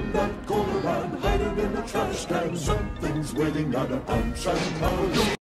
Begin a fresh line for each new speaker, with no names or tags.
in that corner and hiding in the trash can. Something's waiting at a punch and pound.